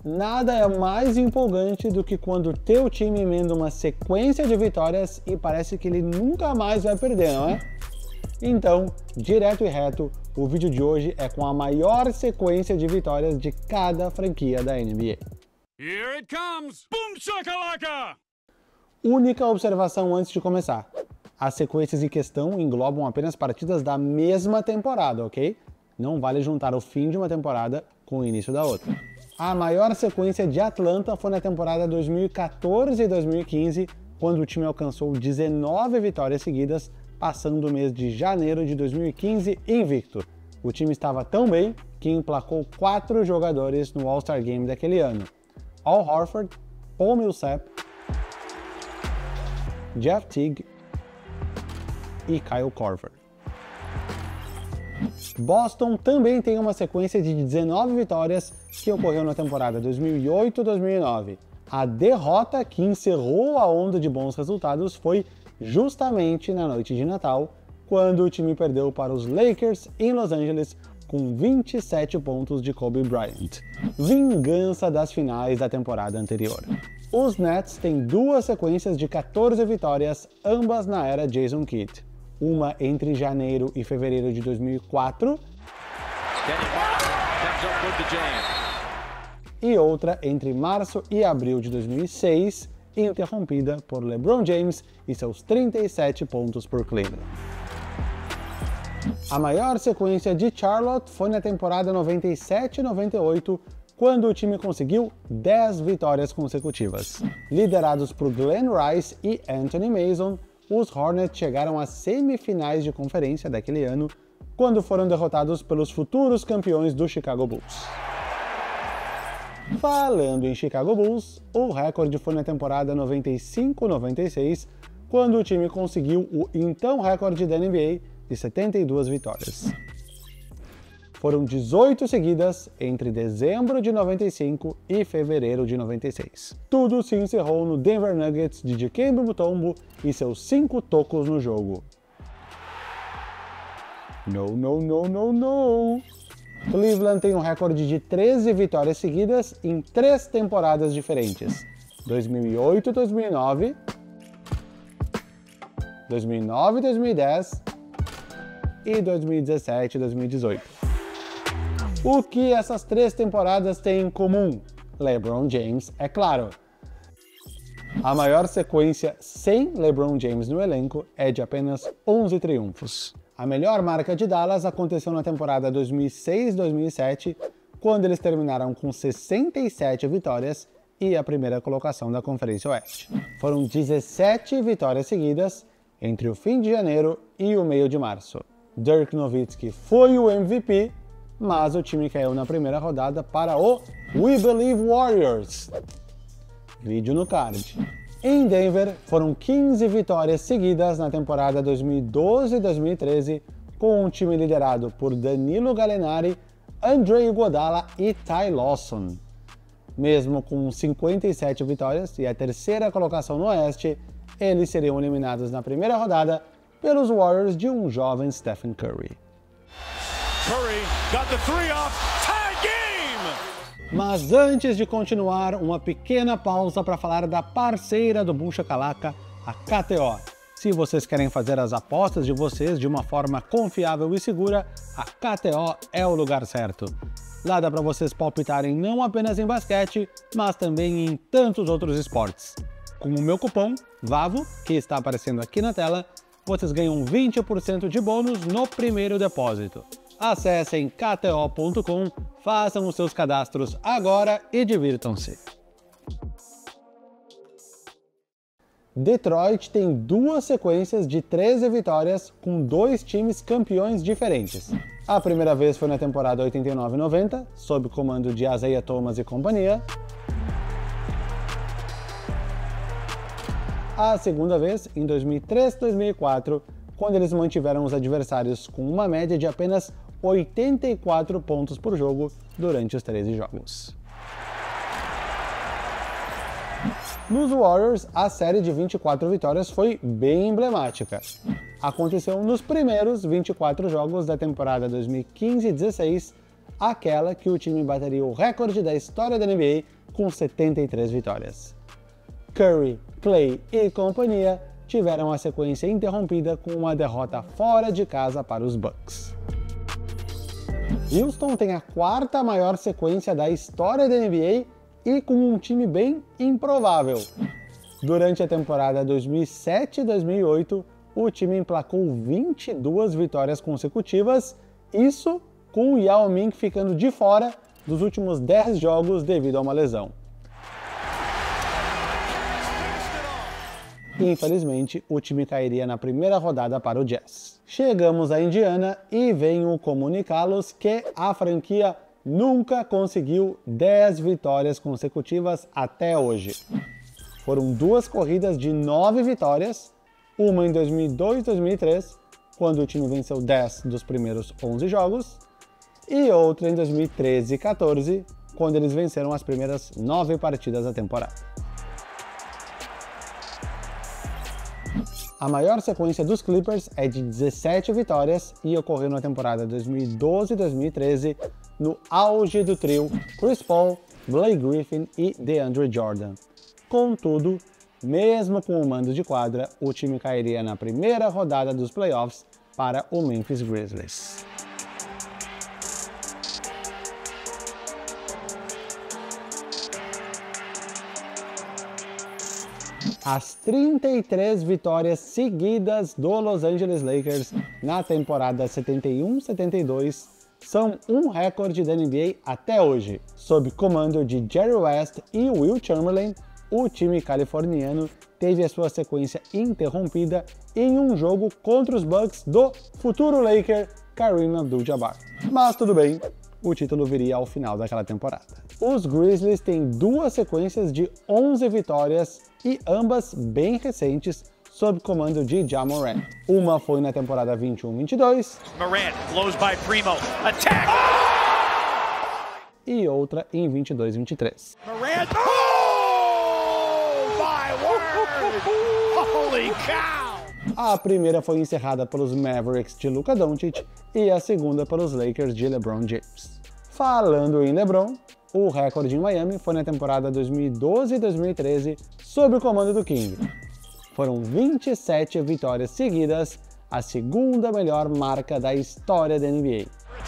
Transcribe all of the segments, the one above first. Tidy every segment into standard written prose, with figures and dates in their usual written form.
nada é mais empolgante do que quando teu time emenda uma sequência de vitórias e parece que ele nunca mais vai perder, não é? Então, direto e reto, o vídeo de hoje é com a maior sequência de vitórias de cada franquia da NBA. Here it comes! Boom shakalaka! Única observação antes de começar. As sequências em questão englobam apenas partidas da mesma temporada, ok? Não vale juntar o fim de uma temporada com o início da outra. A maior sequência de Atlanta foi na temporada 2014 e 2015, quando o time alcançou 19 vitórias seguidas, passando o mês de janeiro de 2015 invicto. O time estava tão bem que emplacou 4 jogadores no All-Star Game daquele ano: Al Horford, Paul Millsap, Jeff Teague e Kyle Korver. Boston também tem uma sequência de 19 vitórias que ocorreu na temporada 2008-2009. A derrota que encerrou a onda de bons resultados foi justamente na noite de Natal, quando o time perdeu para os Lakers em Los Angeles com 27 pontos de Kobe Bryant. Vingança das finais da temporada anterior. Os Nets têm 2 sequências de 14 vitórias, ambas na era Jason Kidd. Uma entre janeiro e fevereiro de 2004 e outra entre março e abril de 2006, interrompida por LeBron James e seus 37 pontos por Cleveland. A maior sequência de Charlotte foi na temporada 97-98, quando o time conseguiu 10 vitórias consecutivas. Liderados por Glenn Rice e Anthony Mason, os Hornets chegaram às semifinais de conferência daquele ano, quando foram derrotados pelos futuros campeões do Chicago Bulls. Falando em Chicago Bulls, o recorde foi na temporada 95-96, quando o time conseguiu o então recorde da NBA de 72 vitórias. Foram 18 seguidas entre dezembro de 95 e fevereiro de 96. Tudo se encerrou no Denver Nuggets de Dikembe Mutombo e seus 5 tocos no jogo. No. Cleveland tem um recorde de 13 vitórias seguidas em 3 temporadas diferentes: 2008-2009, 2009-2010 e 2017-2018. O que essas 3 temporadas têm em comum? LeBron James, é claro. A maior sequência sem LeBron James no elenco é de apenas 11 triunfos. A melhor marca de Dallas aconteceu na temporada 2006-2007, quando eles terminaram com 67 vitórias e a primeira colocação da Conferência Oeste. Foram 17 vitórias seguidas entre o fim de janeiro e o meio de março. Dirk Nowitzki foi o MVP, mas o time caiu na primeira rodada para o We Believe Warriors. Vídeo no card. Em Denver, foram 15 vitórias seguidas na temporada 2012-2013, com um time liderado por Danilo Gallinari, Andre Iguodala e Ty Lawson. Mesmo com 57 vitórias e a terceira colocação no Oeste, eles seriam eliminados na primeira rodada pelos Warriors de um jovem Stephen Curry. Curry got the 3 off. Tie game! Mas antes de continuar, uma pequena pausa para falar da parceira do Boom Shakalaka, a KTO. Se vocês querem fazer as apostas de vocês de uma forma confiável e segura, a KTO é o lugar certo. Lá dá para vocês palpitarem não apenas em basquete, mas também em tantos outros esportes. Com o meu cupom VAVO, que está aparecendo aqui na tela, vocês ganham 20% de bônus no primeiro depósito. Acessem kto.com, façam os seus cadastros agora e divirtam-se. Detroit tem 2 sequências de 13 vitórias com 2 times campeões diferentes. A primeira vez foi na temporada 89-90, sob comando de Isaiah Thomas e companhia. A segunda vez, em 2003-2004, quando eles mantiveram os adversários com uma média de apenas 84 pontos por jogo durante os 13 jogos. Nos Warriors, a série de 24 vitórias foi bem emblemática. Aconteceu nos primeiros 24 jogos da temporada 2015-16, aquela que o time bateria o recorde da história da NBA com 73 vitórias. Curry, Klay e companhia tiveram a sequência interrompida com uma derrota fora de casa para os Bucks. Houston tem a quarta maior sequência da história da NBA e com um time bem improvável. Durante a temporada 2007-2008, o time emplacou 22 vitórias consecutivas, isso com o Yao Ming ficando de fora dos últimos 10 jogos devido a uma lesão. Infelizmente, o time cairia na primeira rodada para o Jazz. Chegamos a Indiana e venho comunicá-los que a franquia nunca conseguiu 10 vitórias consecutivas até hoje. Foram 2 corridas de 9 vitórias, uma em 2002-2003, quando o time venceu 10 dos primeiros 11 jogos, e outra em 2013-14, quando eles venceram as primeiras 9 partidas da temporada. A maior sequência dos Clippers é de 17 vitórias e ocorreu na temporada 2012-2013, no auge do trio Chris Paul, Blake Griffin e DeAndre Jordan. Contudo, mesmo com o mando de quadra, o time cairia na primeira rodada dos playoffs para o Memphis Grizzlies. As 33 vitórias seguidas do Los Angeles Lakers na temporada 71-72 são um recorde da NBA até hoje. Sob comando de Jerry West e Will Chamberlain, o time californiano teve a sua sequência interrompida em um jogo contra os Bucks do futuro Laker Kareem Abdul-Jabbar. Mas tudo bem, o título viria ao final daquela temporada. Os Grizzlies têm 2 sequências de 11 vitórias e ambas bem recentes sob comando de Ja Morant. Uma foi na temporada 21-22 Morant blows by Primo. Attack! E outra em 22-23. Morant. Oh! My word! Holy cow! A primeira foi encerrada pelos Mavericks de Luka Doncic e a segunda pelos Lakers de LeBron James. Falando em LeBron, o recorde em Miami foi na temporada 2012-2013 sob o comando do King. Foram 27 vitórias seguidas, a segunda melhor marca da história da NBA.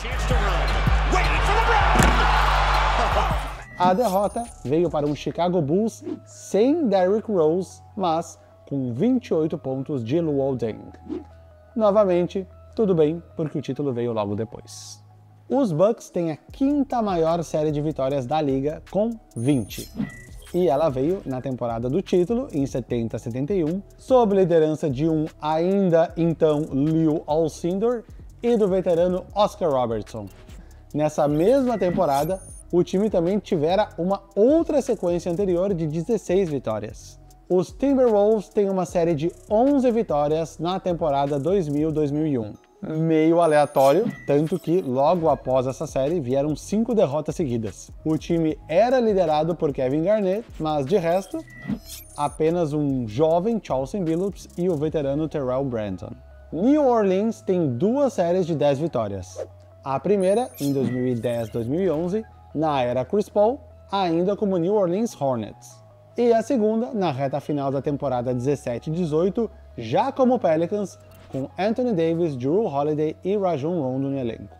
A derrota veio para um Chicago Bulls sem Derrick Rose, mas com 28 pontos de Luol Deng. Novamente, tudo bem, porque o título veio logo depois. Os Bucks têm a 5ª maior série de vitórias da liga, com 20. E ela veio na temporada do título, em 70-71, sob liderança de um ainda então Lew Alcindor e do veterano Oscar Robertson. Nessa mesma temporada, o time também tivera uma outra sequência anterior de 16 vitórias. Os Timberwolves têm uma série de 11 vitórias na temporada 2000-2001. Meio aleatório, tanto que logo após essa série vieram 5 derrotas seguidas. O time era liderado por Kevin Garnett, mas de resto, apenas um jovem Chauncey Billups e o veterano Terrell Brandon. New Orleans tem 2 séries de 10 vitórias. A primeira, em 2010-2011, na era Chris Paul, ainda como New Orleans Hornets. E a segunda, na reta final da temporada 17-18, já como Pelicans, com Anthony Davis, Jrue Holiday e Rajon Rondo no elenco.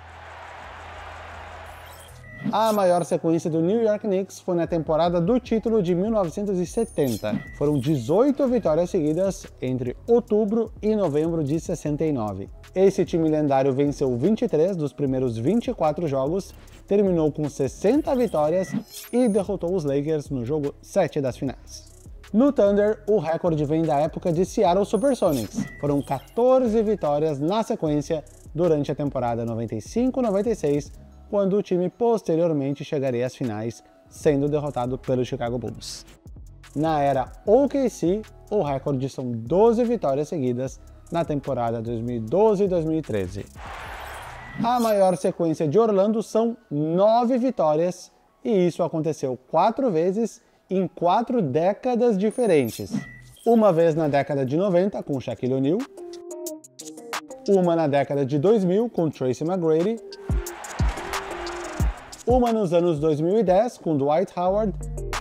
A maior sequência do New York Knicks foi na temporada do título de 1970. Foram 18 vitórias seguidas entre outubro e novembro de 69. Esse time lendário venceu 23 dos primeiros 24 jogos, terminou com 60 vitórias e derrotou os Lakers no jogo 7 das finais. No Thunder, o recorde vem da época de Seattle Supersonics. Foram 14 vitórias na sequência durante a temporada 95-96, quando o time posteriormente chegaria às finais, sendo derrotado pelo Chicago Bulls. Na era OKC, o recorde são 12 vitórias seguidas na temporada 2012-2013. A maior sequência de Orlando são 9 vitórias, e isso aconteceu 4 vezes em 4 décadas diferentes. Uma vez na década de 90 com Shaquille O'Neal, uma na década de 2000 com Tracy McGrady uma nos anos 2010 com Dwight Howard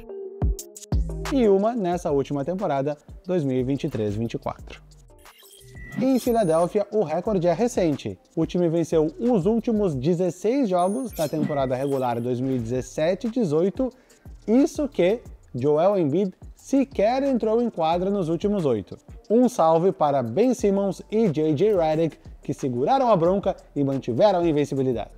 e uma nessa última temporada 2023-24. Em Filadélfia, o recorde é recente. O time venceu os últimos 16 jogos da temporada regular 2017-18, isso que Joel Embiid sequer entrou em quadra nos últimos 8. Um salve para Ben Simmons e J.J. Redick, que seguraram a bronca e mantiveram a invencibilidade.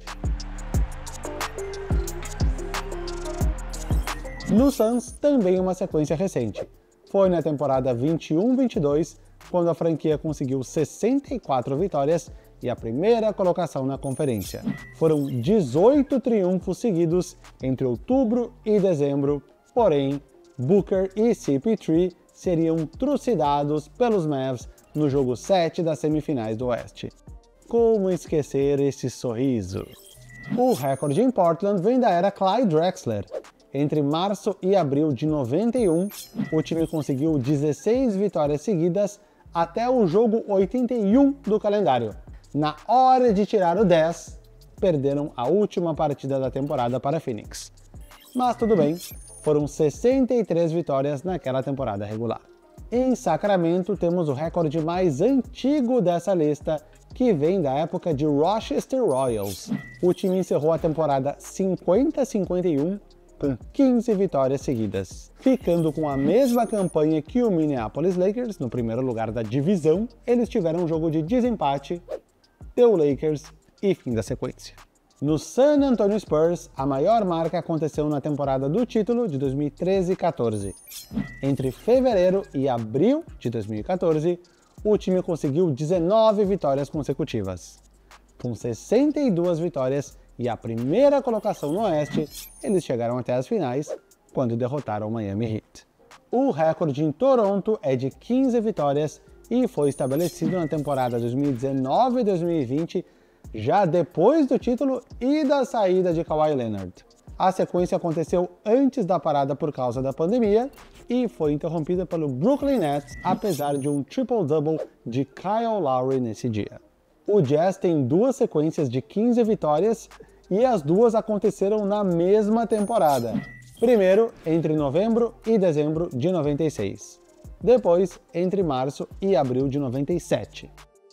No Suns, também uma sequência recente. Foi na temporada 21-22, quando a franquia conseguiu 64 vitórias e a primeira colocação na conferência. Foram 18 triunfos seguidos entre outubro e dezembro, porém, Booker e CP3 seriam trucidados pelos Mavs no jogo 7 das semifinais do Oeste. Como esquecer esse sorriso? O recorde em Portland vem da era Clyde Drexler. Entre março e abril de 91, o time conseguiu 16 vitórias seguidas até o jogo 81 do calendário. Na hora de tirar o 10, perderam a última partida da temporada para Phoenix. Mas tudo bem, foram 63 vitórias naquela temporada regular. Em Sacramento, temos o recorde mais antigo dessa lista, que vem da época de Rochester Royals. O time encerrou a temporada 50-51 com 15 vitórias seguidas. Ficando com a mesma campanha que o Minneapolis Lakers, no primeiro lugar da divisão, eles tiveram um jogo de desempate, deu Lakers e fim da sequência. No San Antonio Spurs, a maior marca aconteceu na temporada do título de 2013-14. Entre fevereiro e abril de 2014, o time conseguiu 19 vitórias consecutivas. Com 62 vitórias e a primeira colocação no Oeste, eles chegaram até as finais, quando derrotaram o Miami Heat. O recorde em Toronto é de 15 vitórias e foi estabelecido na temporada 2019-2020, já depois do título e da saída de Kawhi Leonard. A sequência aconteceu antes da parada por causa da pandemia e foi interrompida pelo Brooklyn Nets, apesar de um triple-double de Kyle Lowry nesse dia. O Jazz tem duas sequências de 15 vitórias e as duas aconteceram na mesma temporada. Primeiro, entre novembro e dezembro de 96. Depois, entre março e abril de 97.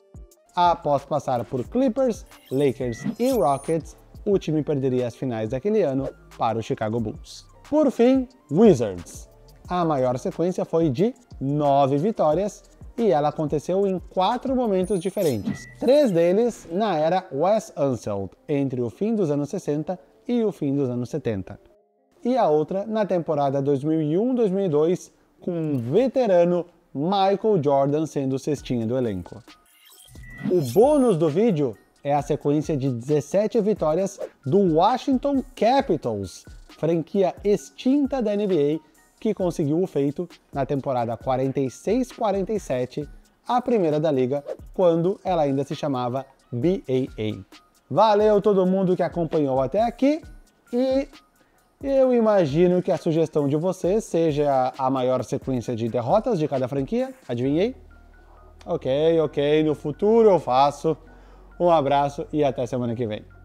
Após passar por Clippers, Lakers e Rockets, o time perderia as finais daquele ano para o Chicago Bulls. Por fim, Wizards. A maior sequência foi de 9 vitórias e ela aconteceu em 4 momentos diferentes. 3 deles na era Wes Unseld, entre o fim dos anos 60 e o fim dos anos 70. E a outra na temporada 2001-2002, com um veterano Michael Jordan sendo o cestinha do elenco. O bônus do vídeo é a sequência de 17 vitórias do Washington Capitals, franquia extinta da NBA, que conseguiu o feito na temporada 46-47, a primeira da liga, quando ela ainda se chamava BAA. Valeu todo mundo que acompanhou até aqui e eu imagino que a sugestão de vocês seja a maior sequência de derrotas de cada franquia, adivinhei? Ok, no futuro eu faço. Um abraço e até semana que vem.